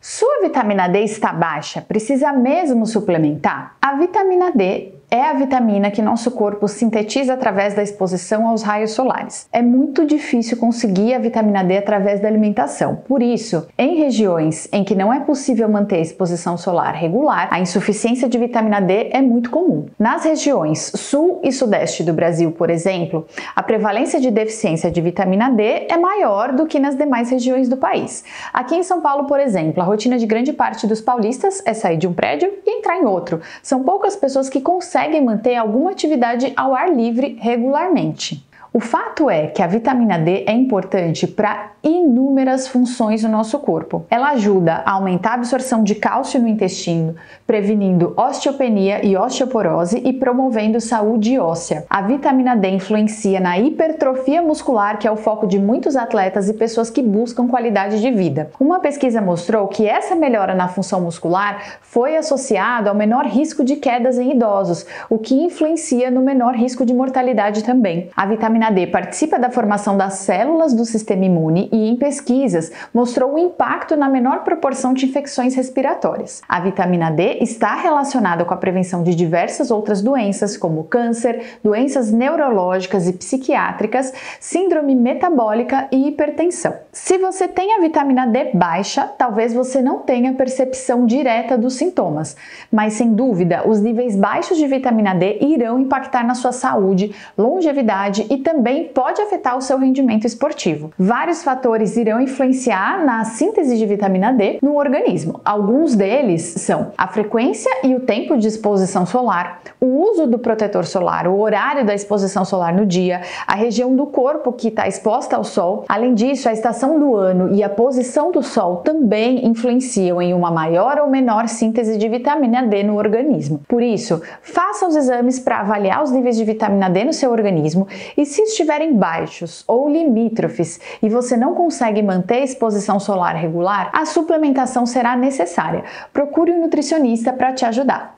Sua vitamina D está baixa? Precisa mesmo suplementar? A vitamina D é a vitamina que nosso corpo sintetiza através da exposição aos raios solares. É muito difícil conseguir a vitamina D através da alimentação. Por isso, em regiões em que não é possível manter a exposição solar regular, a insuficiência de vitamina D é muito comum. Nas regiões sul e sudeste do Brasil, por exemplo, a prevalência de deficiência de vitamina D é maior do que nas demais regiões do país. Aqui em São Paulo, por exemplo, a rotina de grande parte dos paulistas é sair de um prédio e entrar em outro. São poucas pessoas que conseguem manter alguma atividade ao ar livre regularmente. O fato é que a vitamina D é importante para inúmeras funções no nosso corpo. Ela ajuda a aumentar a absorção de cálcio no intestino, prevenindo osteopenia e osteoporose e promovendo saúde óssea. A vitamina D influencia na hipertrofia muscular, que é o foco de muitos atletas e pessoas que buscam qualidade de vida. Uma pesquisa mostrou que essa melhora na função muscular foi associada ao menor risco de quedas em idosos, o que influencia no menor risco de mortalidade também. A vitamina D participa da formação das células do sistema imune e, em pesquisas, mostrou um impacto na menor proporção de infecções respiratórias. A vitamina D está relacionada com a prevenção de diversas outras doenças, como câncer, doenças neurológicas e psiquiátricas, síndrome metabólica e hipertensão. Se você tem a vitamina D baixa, talvez você não tenha percepção direta dos sintomas, mas sem dúvida, os níveis baixos de vitamina D irão impactar na sua saúde, longevidade e também pode afetar o seu rendimento esportivo. Vários fatores irão influenciar na síntese de vitamina D no organismo. Alguns deles são a frequência e o tempo de exposição solar, o uso do protetor solar, o horário da exposição solar no dia, a região do corpo que está exposta ao sol. Além disso, a estação do ano e a posição do sol também influenciam em uma maior ou menor síntese de vitamina D no organismo. Por isso, faça os exames para avaliar os níveis de vitamina D no seu organismo e se estiverem baixos ou limítrofes e você não consegue manter a exposição solar regular, a suplementação será necessária. Procure um nutricionista para te ajudar.